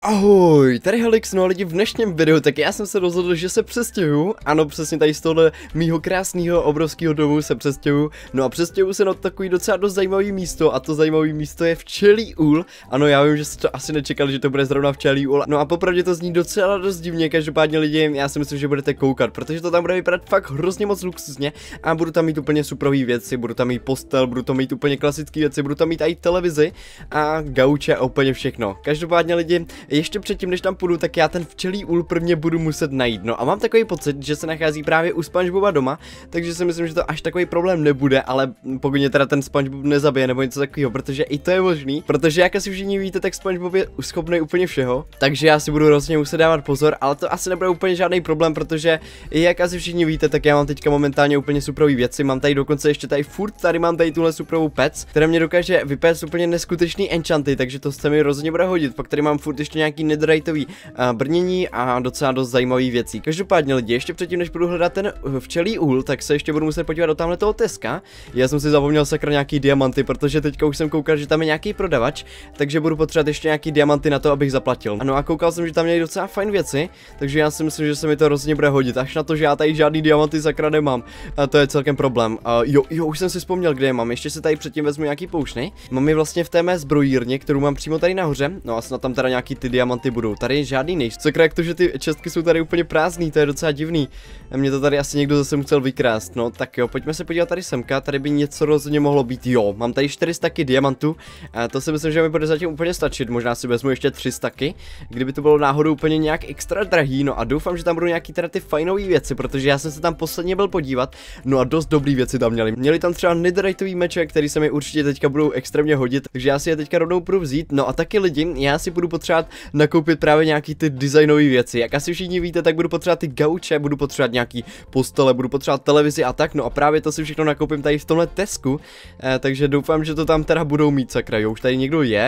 Ahoj, tady Helix, no a lidi v dnešním videu, tak já jsem se rozhodl, že se přestěhuju, ano přesně tady z tohle mýho krásného obrovského domu se přestěhuju, no a přestěhuju se na takový docela dost zajímavý místo a to zajímavé místo je Včelí úl, ano já vím, že jste to asi nečekali, že to bude zrovna Včelí úl, no a popravdě to zní docela dost divně, každopádně lidi, já si myslím, že budete koukat, protože to tam bude vypadat fakt hrozně moc luxusně a budu tam mít úplně superové věci, budu tam mít postel, budu tam mít úplně klasické věci, budu tam mít i televizi a gauče a úplně všechno, každopádně lidi. Ještě předtím, než tam půjdu, tak já ten včelí úl prvně budu muset najít. No a mám takový pocit, že se nachází právě u SpongeBoba doma, takže si myslím, že to až takový problém nebude, ale pokud mě teda ten SpongeBob nezabije nebo něco takového, protože i to je možný, protože jak asi všichni víte, tak SpongeBob je schopný úplně všeho, takže já si budu rozhodně muset dávat pozor, ale to asi nebude úplně žádný problém, protože jak asi všichni víte, tak já mám teďka momentálně úplně superové věci, mám tady dokonce ještě tady tady mám tady tuhle superovou pec, která mě dokáže vypéct úplně neskutečný enchanty, takže to se mi rozhodně bude hodit. Pak tady mám furt ještě nějaký netheriteový brnění a docela dost zajímavý věcí. Každopádně lidi, ještě předtím, než budu hledat ten včelí úl, tak se ještě budu muset podívat do tamhle toho Teska. Já jsem si zapomněl sakra nějaký diamanty, protože teďka už jsem koukal, že tam je nějaký prodavač, takže budu potřebovat ještě nějaký diamanty na to, abych zaplatil. No a koukal jsem, že tam měli docela fajn věci, takže já si myslím, že se mi to rozhodně bude hodit. Až na to, že já tady žádný diamanty sakra nemám. A to je celkem problém. Jo, už jsem si vzpomněl, kde je mám. Ještě se tady předtím vezmu nějaký poušny. Mám je vlastně v té mé zbrojírně, kterou mám přímo tady nahoře. No a snad tam teda nějaký ty diamanty budou. Tady žádný nejsou. Co jak to, že ty čestky jsou tady úplně prázdný, to je docela divný. A mě to tady asi někdo zase musel vykrást. No tak jo, pojďme se podívat tady semka, tady by něco rozhodně mohlo být. Jo, mám tady 4 staky diamantů. A to si myslím, že mi bude zatím úplně stačit. Možná si vezmu ještě 3 staky, kdyby to bylo náhodou úplně nějak extra drahý. No a doufám, že tam budou nějaký teda ty fajnové věci, protože já jsem se tam posledně byl podívat. No a dost dobrý věci tam měli. Měli tam třeba netheriteový meče, který se mi určitě teďka budou extrémně hodit, takže já si je teďka rovnou půjdu vzít. No a taky lidi, já si budu potřebovat nakoupit právě nějaký ty designové věci. Jak asi všichni víte, tak budu potřebovat ty gauče, budu potřebovat nějaký postele, budu potřebovat televizi a tak. No a právě to si všechno nakoupím tady v tomhle Tesku, takže doufám, že to tam teda budou mít, sakra. Jo, už tady někdo je.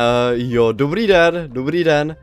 Jo, dobrý den, dobrý den.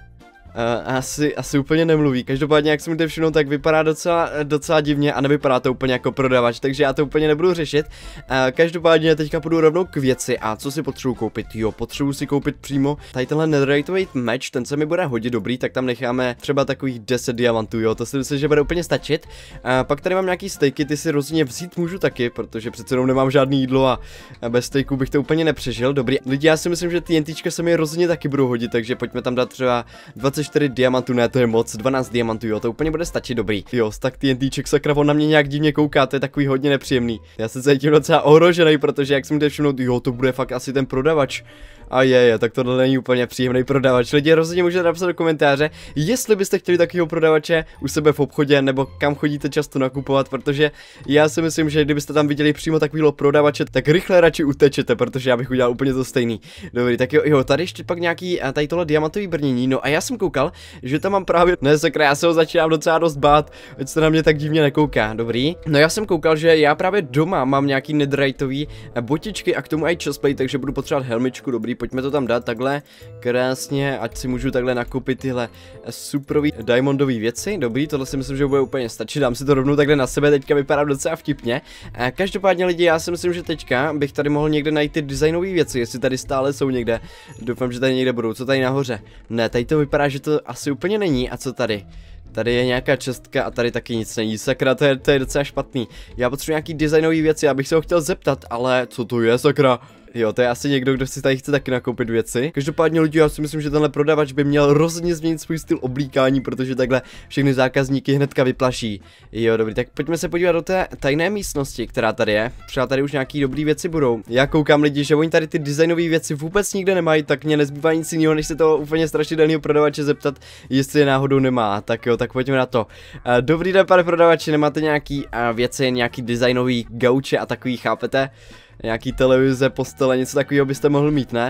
Asi úplně nemluví. Každopádně, jak si můžete všimnout, tak vypadá docela divně a nevypadá to úplně jako prodavač, takže já to úplně nebudu řešit. Každopádně teďka půjdu rovnou k věci. A co si potřebuji koupit? Jo, potřebuji si koupit přímo tady tenhle netheriteový meč, ten se mi bude hodit dobrý, tak tam necháme třeba takových 10 diamantů, jo, to si myslím, že bude úplně stačit. Pak tady mám nějaký stejky, ty si rozhodně vzít můžu taky, protože přece jenom nemám žádný jídlo a bez stejků bych to úplně nepřežil. Dobrý, lidi, já si myslím, že TNTčka se mi rozhodně taky budou hodit, takže pojďme tam dát třeba 24 diamantů, ne, to je moc, 12 diamantů, jo, to úplně bude stačit, dobrý. Jo, tak TNTček, sakra, on na mě nějak divně kouká, to je takový hodně nepříjemný. Já se cítím docela ohrožený, protože jak si můžete všimnout, jo, to bude fakt asi ten prodavač. A tak tohle není úplně příjemný prodavač. Lidi, rozhodně můžete napsat do komentáře, jestli byste chtěli takového prodavače u sebe v obchodě, nebo kam chodíte často nakupovat, protože já si myslím, že kdybyste tam viděli přímo takovýhle prodavače, tak rychle radši utečete, protože já bych udělal úplně to stejný. Dobrý, tak jo, tady ještě pak nějaký tady tohle diamantový brnění. No a já jsem koukal, že tam mám právě, ne sakra, já se ho začínám docela dost bát, ať se na mě tak divně nekouká. Dobrý. No já jsem koukal, že já právě doma mám nějaký netheriteový botičky a k tomu i chestplate, takže budu potřebovat helmičku, dobrý. Pojďme to tam dát takhle krásně, ať si můžu takhle nakoupit tyhle superový diamondové věci. Dobrý, tohle si myslím, že bude úplně stačit. Dám si to rovnou takhle na sebe, teďka vypadá docela vtipně. Každopádně lidi, já si myslím, že teďka bych tady mohl někde najít ty designové věci, jestli tady stále jsou někde. Doufám, že tady někde budou. Co tady nahoře? Ne, tady to vypadá, že to asi úplně není. A co tady? Tady je nějaká čestka a tady taky nic není. Sakra, to je docela špatný. Já potřebuji nějaký designové věci, já bych se ho chtěl zeptat, ale co to je, sakra? Jo, to je asi někdo, kdo si tady chce taky nakoupit věci. Každopádně lidi, já si myslím, že tenhle prodavač by měl rozhodně změnit svůj styl oblíkání, protože takhle všechny zákazníky hnedka vyplaší. Jo, dobrý, tak pojďme se podívat do té tajné místnosti, která tady je. Třeba tady už nějaký dobrý věci budou. Já koukám lidi, že oni tady ty designové věci vůbec nikde nemají, tak mě nezbývá nic jiného, než se toho úplně strašidelného prodavače zeptat, jestli je náhodou nemá. Tak jo, tak pojďme na to. Dobrý den, pane prodavači, nemáte nějaký věci, nějaký designový gauče a takový, chápete? Nějaký televize, postele, něco takového byste mohl mít, ne?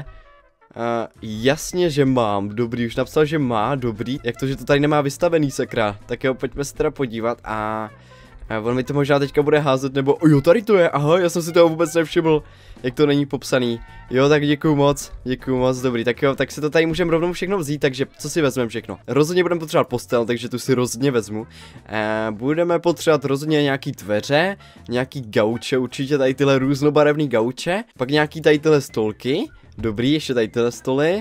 Jasně, že mám, dobrý, už napsal, že má, dobrý. Jak to, že to tady nemá vystavený, sakra. Tak jo, pojďme se teda podívat a on mi to možná teďka bude házet, nebo jo, tady to je, aha, já jsem si toho vůbec nevšiml, jak to není popsaný. Jo, tak děkuju moc, dobrý, tak jo, tak si to tady můžeme rovnou všechno vzít, takže co si vezmeme všechno? Rozhodně budeme potřebovat postel, takže tu si rozhodně vezmu. Budeme potřebovat rozhodně nějaký dveře, nějaký gauče, určitě tady tyhle různobarevný gauče, pak nějaký tady tyhle stolky, dobrý, ještě tady tyhle stoly.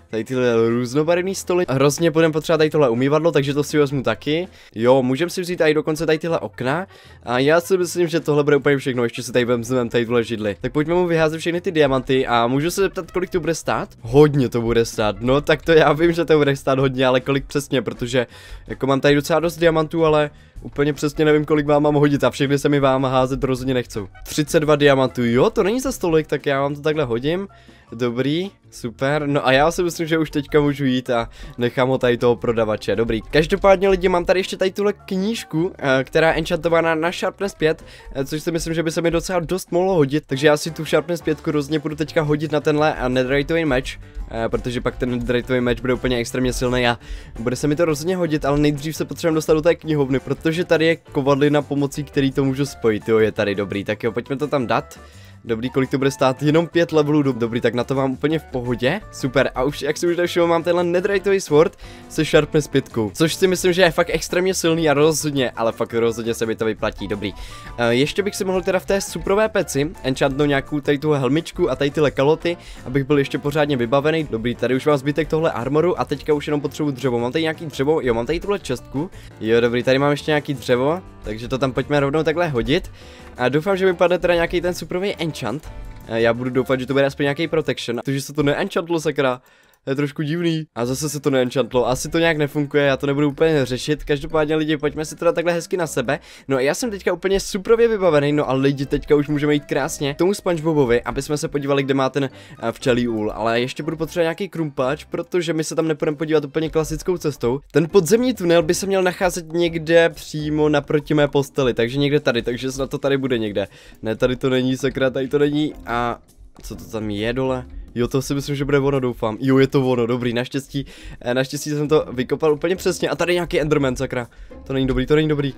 tady tyhle různobarevné stoly. Hrozně budeme potřebovat tady tohle umývadlo, takže to si vezmu taky. Jo, můžeme si vzít tady dokonce tady tyhle okna. A já si myslím, že tohle bude úplně všechno, ještě si tady vezmeme tady tuhle židli. Tak pojďme mu vyházet všechny ty diamanty a můžu se zeptat, kolik to bude stát? Hodně to bude stát, no tak to já vím, že to bude stát hodně, ale kolik přesně, protože jako mám tady docela dost diamantů, ale úplně přesně nevím, kolik vám mám hodit a všechny se mi vám házet rozhodně nechcou. 32 diamantů, jo, to není za stolik, tak já vám to takhle hodím. Dobrý, super, no a já si myslím, že už teďka můžu jít a nechám ho tady toho prodavače, dobrý. Každopádně lidi, mám tady ještě tady tuhle knížku, která je enchantovaná na Sharpness 5, což si myslím, že by se mi docela dost mohlo hodit, takže já si tu Sharpness 5 rozhodně budu teďka hodit na tenhle netheriteový meč, protože pak ten netheriteový meč bude úplně extrémně silný a bude se mi to rozhodně hodit, ale nejdřív se potřebujeme dostat do té knihovny, protože tady je kovadlina, pomocí který to můžu spojit, jo, je tady dobrý, tak jo, pojďme to tam dát. Dobrý, kolik to bude stát? Jenom 5 levelů, dobrý, tak na to mám úplně v pohodě. Super, a už, jak si už nevšiml, mám tenhle netheriteový sword se Sharpness 5, což si myslím, že je fakt extrémně silný a rozhodně, ale fakt rozhodně se mi to vyplatí, dobrý. Ještě bych si mohl teda v té suprové peci enchantnout nějakou tady tu helmičku a tady tyhle kaloty, abych byl ještě pořádně vybavený. Dobrý, tady už mám zbytek tohle armoru a teďka už jenom potřebuji dřevo. Mám tady nějaký dřevo, jo, mám tady tuhle čestku. Jo, dobrý, tady mám ještě nějaký dřevo, takže to tam pojďme rovnou takhle hodit. A doufám, že mi padne teda nějaký ten suprový enchant. Já budu doufat, že to bude aspoň nějaký protection. Takže se to neenchantlo, sakra. To je trošku divný. A zase se to neenchantlo. Asi to nějak nefunguje, já to nebudu úplně řešit. Každopádně lidi, pojďme si teda takhle hezky na sebe. No a já jsem teďka úplně suprově vybavený, no a lidi, teďka už můžeme jít krásně k tomu SpongeBobovi, aby jsme se podívali, kde má ten včelí úl. Ale ještě budu potřebovat nějaký krumpáč, protože my se tam nepůjdeme podívat úplně klasickou cestou. Ten podzemní tunel by se měl nacházet někde přímo naproti mé posteli, takže někde tady, takže snad to tady bude někde. Ne, tady to není, sakra, tady to není. A co to tam je dole? Jo, to si myslím, že bude ono, doufám. Jo, je to ono, dobrý, naštěstí jsem to vykopal úplně přesně. A tady nějaký Enderman, sakra. To není dobrý, to není dobrý.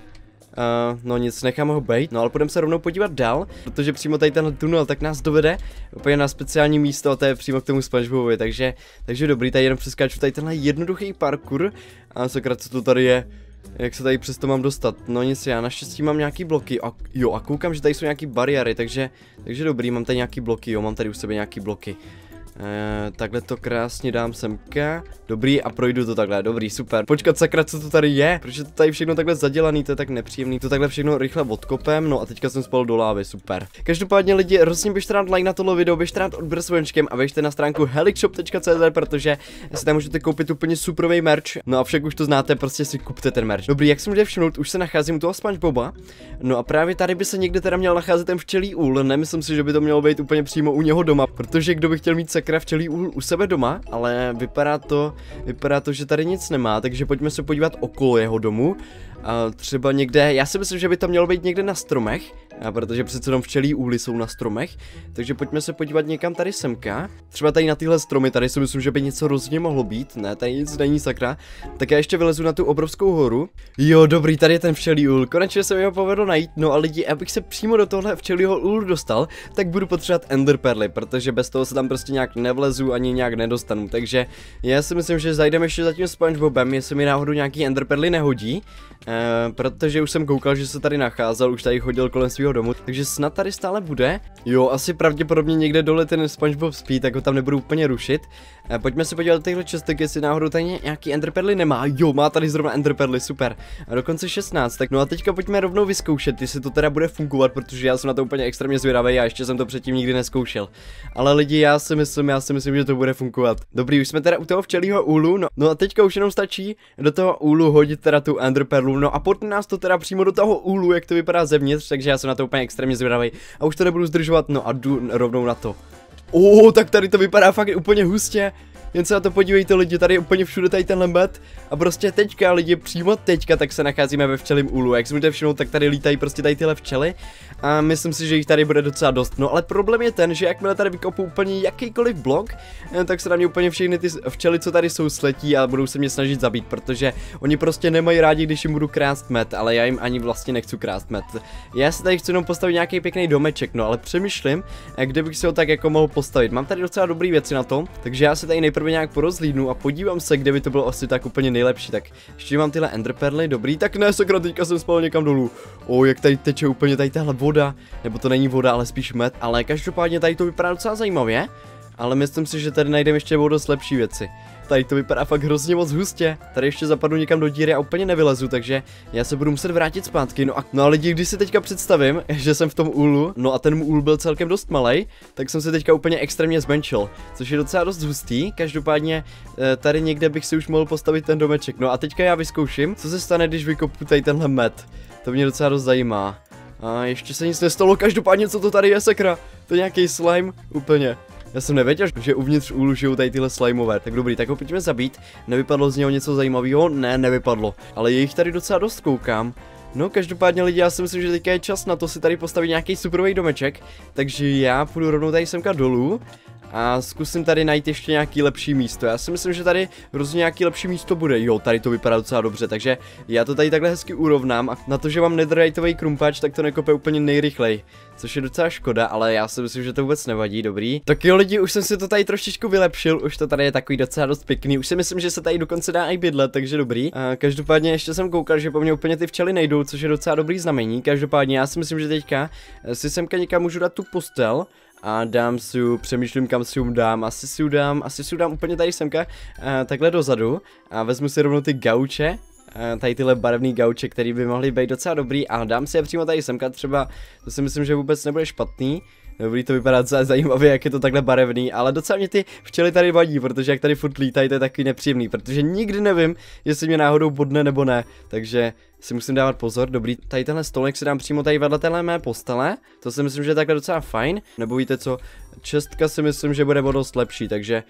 No nic, nechám ho bejt, no ale půjdeme se rovnou podívat dál, protože přímo tady ten tunel tak nás dovede úplně na speciální místo, a to je přímo k tomu SpongeBobovi, takže dobrý, tady jenom přeskáču tady tenhle jednoduchý parkour. A sakra, co to tady je? Jak se tady přesto mám dostat? No nic, já naštěstí mám nějaký bloky. A jo, a koukám, že tady jsou nějaký bariéry, takže dobrý, mám tady nějaký bloky, jo, mám tady u sebe nějaký bloky. Takhle to krásně dám semka. Dobrý, a projdu to takhle, dobrý, super. Počkat, sakra, co to tady je? Proč je to tady všechno takhle zadělaný, to je tak nepříjemný. To takhle všechno rychle odkopem, no a teďka jsem spal do lávy, super. Každopádně lidi, rozhodně běžte dát like na tohle video, běžte dát odběr s vojenčkem a běžte na stránku helixshop.cz, protože si tam můžete koupit úplně superový merch. No a však už to znáte, prostě si kupte ten merch. Dobrý, jak jsem můžete všimnout, už se nacházím u toho SpongeBoba. No a právě tady by se někde teda měl nacházet ten včelí úl. Nemyslím si, že by to mělo být úplně přímo u něho doma, protože kdo by chtěl mít sakra včelí úl u sebe doma, ale vypadá to, že tady nic nemá, takže pojďme se podívat okolo jeho domu. Třeba někde, já si myslím, že by to mělo být někde na stromech, protože přece jenom včelí úly jsou na stromech, takže pojďme se podívat někam tady semka. Třeba tady na tyhle stromy, tady si myslím, že by něco rozhodně mohlo být, ne, tady nic není, sakra. Tak já ještě vylezu na tu obrovskou horu. Jo, dobrý, tady je ten včelí úl, konečně se mi ho povedlo najít, no a lidi, abych se přímo do tohle včelího úlu dostal, tak budu potřebovat ender perly, protože bez toho se tam prostě nějak nevlezu ani nějak nedostanu, takže já si myslím, že zajdeme ještě za tím SpongeBobem, jestli mi náhodou nějaký ender perly nehodí. Protože už jsem koukal, že se tady nacházel, už tady chodil kolem svého domu, takže snad tady stále bude. Jo, asi pravděpodobně někde dole ten SpongeBob spí, tak ho tam nebudu úplně rušit. Pojďme se podívat do těchto čestek, jestli náhodou tady nějaký enderperly nemá. Jo, má tady zrovna enderperly, super. A dokonce 16, tak no a teďka pojďme rovnou vyzkoušet, jestli to teda bude fungovat, protože já jsem na to úplně extrémně zvědavý a ještě jsem to předtím nikdy nezkoušel. Ale lidi, já si myslím, že to bude fungovat. Dobrý, už jsme teda u toho včelího úlu, no a teďka už jenom stačí do toho úlu hodit teda tu enderperlu. No a potne nás to teda přímo do toho úlu, jak to vypadá zevnitř, takže já jsem na to úplně extrémně zvědavý. A už to nebudu zdržovat, no a jdu rovnou na to. Tak tady to vypadá fakt úplně hustě. Jen se na to podívejte lidi, tady je úplně všude tady tenhle med. A prostě teďka lidi, přímo teďka, tak se nacházíme ve včelím úlu. Jak si můžete všimnout, tak tady lítají prostě tady tyhle včely. A myslím si, že jich tady bude docela dost. No ale problém je ten, že jakmile tady vykopu úplně jakýkoliv blok, tak se na mě úplně všechny ty včely, co tady jsou, sletí a budou se mě snažit zabít, protože oni prostě nemají rádi, když jim budu krást med, ale já jim ani vlastně nechci krást med. Já si tady chci jenom postavit nějaký pěkný domeček, no ale přemýšlím, kde bych si ho tak jako mohl postavit. Mám tady docela dobré věci na to, takže já se tady nejprve nějak porozhlídnu a podívám se, kde by to bylo asi tak úplně nejlepší. Tak ještě mám tyhle enderperly, dobrý, tak ne, sakra, teďka jsem spal někam dolů. Jak tady teče úplně tady tahle voda, nebo to není voda, ale spíš med, ale každopádně tady to vypadá docela zajímavě. ale myslím si, že tady najdeme ještě dost lepší věci. Tady to vypadá fakt hrozně moc hustě. Tady ještě zapadnu někam do díry a úplně nevylezu, takže já se budu muset vrátit zpátky. No a lidi, když si teďka představím, že jsem v tom úlu, no a ten úl byl celkem dost malej, tak jsem se teďka úplně extrémně zmenšil, což je docela dost hustý. Každopádně tady někde bych si už mohl postavit ten domeček. No a teďka já vyzkouším, co se stane, když vykopu tady tenhle med. To mě docela dost zajímá. A ještě se nic nestalo, každopádně co to tady je, sakra? To je nějaký slime, úplně. Já jsem nevěděl, že uvnitř úlu žijou tady tyhle slimeové. Tak dobrý, tak ho pojďme zabít. Nevypadlo z něho něco zajímavého? Ne, nevypadlo. Ale je jich tady docela dost, koukám. No, každopádně lidi, já si myslím, že teďka je čas na to si tady postavit nějaký superový domeček. Takže já půjdu rovnou tady semka dolů. A zkusím tady najít ještě nějaký lepší místo. Já si myslím, že tady hrozně nějaký lepší místo bude. Jo, tady to vypadá docela dobře, takže já to tady takhle hezky urovnám. A na to, že mám netheriteový krumpáč, tak to nekope úplně nejrychleji. Což je docela škoda, ale já si myslím, že to vůbec nevadí, dobrý. Tak jo lidi, už jsem si to tady trošičku vylepšil, už to tady je takový docela dost pěkný. Už si myslím, že se tady dokonce dá i bydlet, takže dobrý. A každopádně ještě jsem koukal, že po mně úplně ty včely nejdou, což je docela dobrý znamení. Každopádně já si myslím, že teďka si semka někam můžu dát tu postel. A dám si ju, přemýšlím kam si ju dám, asi si ju dám úplně tady semka, takhle dozadu a vezmu si rovnou ty gauče, tady tyhle barevný gauče, který by mohly být docela dobrý a dám si je přímo tady semka, třeba, to si myslím, že vůbec nebude špatný. Dobrý, to vypadá docela zajímavě, jak je to takhle barevný, ale docela mě ty včely tady vadí, protože jak tady furt lítají, to je takový nepříjemný, protože nikdy nevím, jestli mě náhodou bodne nebo ne, takže si musím dávat pozor. Dobrý, tady tenhle stolek si dám přímo tady vedle téhle mé postele, to si myslím, že je takhle docela fajn, nebo víte co, čestka si myslím, že bude dost lepší, takže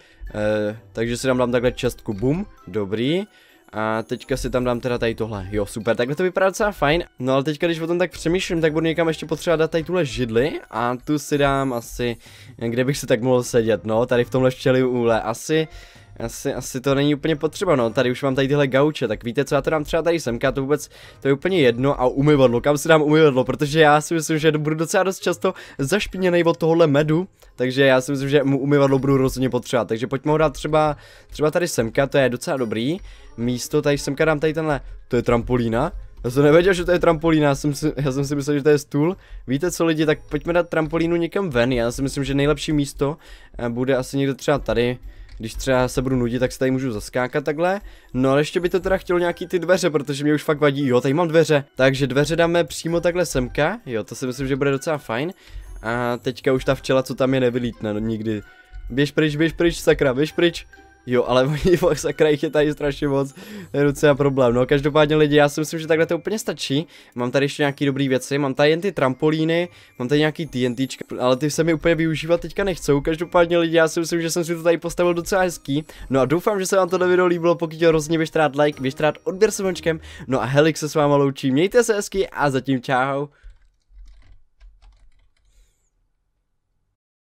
si dám takhle čestku, bum, dobrý. A teďka si tam dám teda tady tohle, jo super, takhle to vypadá docela fajn. No ale teďka když o tom tak přemýšlím, tak budu někam ještě potřeba dát tady tuhle židli. A tu si dám asi, kde bych si tak mohl sedět, no, tady v tomhle včelím úle, asi to není úplně potřeba, no, tady už mám tady tyhle gauče, tak víte co, já to dám třeba tady semka, to vůbec, to je úplně jedno a umyvadlo, kam si dám umyvadlo, protože já si myslím, že budu docela dost často zašpiněnej od tohohle medu, takže já si myslím, že mu umyvadlo budu rozhodně potřebovat, takže pojďme ho dát třeba tady semka, to je docela dobrý místo, tady semka dám tady tenhle, to je trampolína. Já jsem nevěděl, že to je trampolína, já jsem si myslel, že to je stůl. Víte co lidi, tak pojďme dát trampolínu někam ven, já si myslím, že nejlepší místo bude asi někde třeba tady. Když třeba se budu nudit, tak se tady můžu zaskákat takhle. No ale ještě by to teda chtělo nějaký ty dveře, protože mě už fakt vadí. Jo, tady mám dveře. Takže dveře dáme přímo takhle semka. Jo, to si myslím, že bude docela fajn. A teďka už ta včela, co tam je, nevylítne, no nikdy. Běž pryč, sakra, běž pryč. Jo, ale oni sakra, jich je tady strašně moc, to je docela problém, no každopádně lidi, já si myslím, že takhle to úplně stačí, mám tady ještě nějaký dobrý věci, mám tady jen ty trampolíny, mám tady nějaký TNTčka, ale ty se mi úplně využívat teďka nechcou, každopádně lidi, já si myslím, že jsem si to tady postavil docela hezký, no a doufám, že se vám tohle video líbilo, pokud jo, rozhodně běžte dát like, běžte dát odběr s zvončkem, no a Helix se s váma loučí, mějte se hezky a zatím čau.